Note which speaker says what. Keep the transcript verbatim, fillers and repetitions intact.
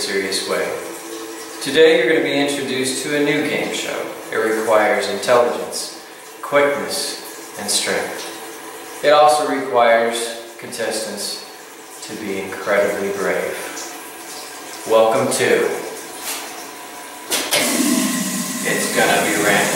Speaker 1: serious way. Today you're going to be introduced to a new game show. It requires intelligence, quickness, and strength. It also requires contestants to be incredibly brave. Welcome to It's Gonna Be Random.